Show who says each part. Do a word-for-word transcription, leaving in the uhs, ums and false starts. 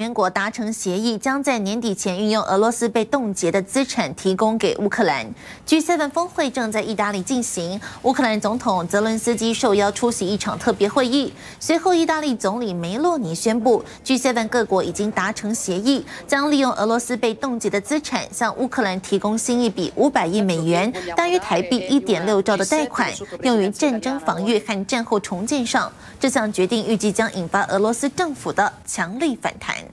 Speaker 1: 联国达成协议，将在年底前运用俄罗斯被冻结的资产提供给乌克兰。G 七 峰会正在意大利进行，乌克兰总统泽伦斯基受邀出席一场特别会议。随后，意大利总理梅洛尼宣布 ，G 七 各国已经达成协议，将利用俄罗斯被冻结的资产，向乌克兰提供新一笔五百亿美元，大约台币一点六兆的贷款，用于战争防御和战后重建上。这项决定预计将引发俄罗斯政府的强力反弹。